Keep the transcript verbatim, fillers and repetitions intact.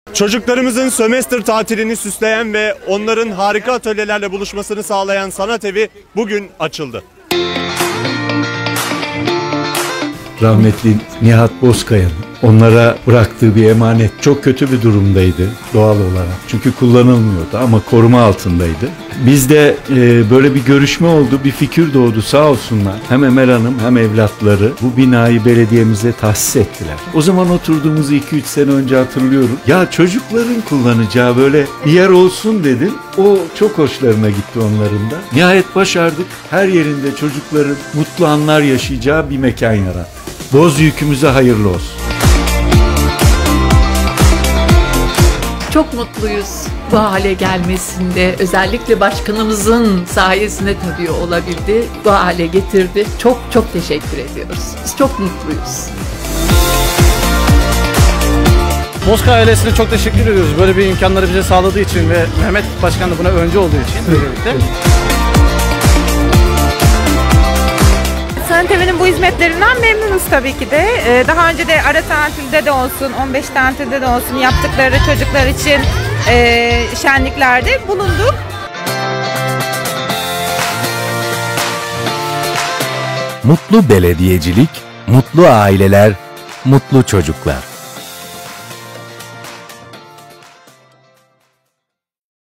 Çocuklarımızın sömestr tatilini süsleyen ve onların harika atölyelerle buluşmasını sağlayan Sanat Evi bugün açıldı. Rahmetli Nihat Bozkaya'nın onlara bıraktığı bir emanet çok kötü bir durumdaydı doğal olarak. Çünkü kullanılmıyordu ama koruma altındaydı. Bizde e, böyle bir görüşme oldu, bir fikir doğdu sağ olsunlar. Hem Emel Hanım hem evlatları bu binayı belediyemize tahsis ettiler. O zaman oturduğumuzu iki üç sene önce hatırlıyorum. Ya çocukların kullanacağı böyle bir yer olsun dedim. O çok hoşlarına gitti onların da. Nihayet başardık. Her yerinde çocukların mutlu anlar yaşayacağı bir mekan yarattık. Boz yükümüze hayırlı olsun. Çok mutluyuz bu hale gelmesinde. Özellikle başkanımızın sayesinde tabii olabildi. Bu hale getirdi. Çok çok teşekkür ediyoruz. Biz çok mutluyuz. Bozkaya ailesine çok teşekkür ediyoruz. Böyle bir imkanları bize sağladığı için ve Mehmet Başkan da buna öncü olduğu için birlikte. Sanat Evi'nin bu hizmetlerinden memnunuz tabii ki de. Ee, daha önce de ara tatilde de olsun, on beş tatilde de olsun yaptıkları çocuklar için e, şenliklerde bulunduk. Mutlu belediyecilik, mutlu aileler, mutlu çocuklar.